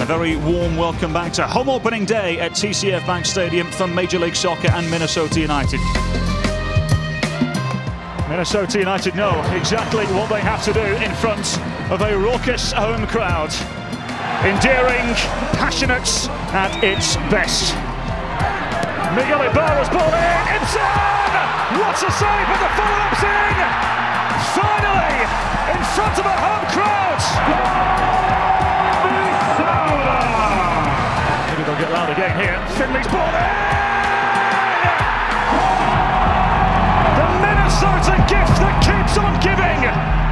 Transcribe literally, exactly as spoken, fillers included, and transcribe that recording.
A very warm welcome back to home opening day at T C F Bank Stadium for Major League Soccer and Minnesota United. Minnesota United know exactly what they have to do in front of a raucous home crowd. Endearing, passionate at its best. Miguel Ibarra's ball in, Ibson! What a save with the follow-ups in! Finally, in front of a home crowd! Maybe they'll get loud again here. Finley's ball in! The Minnesota gift that keeps on giving!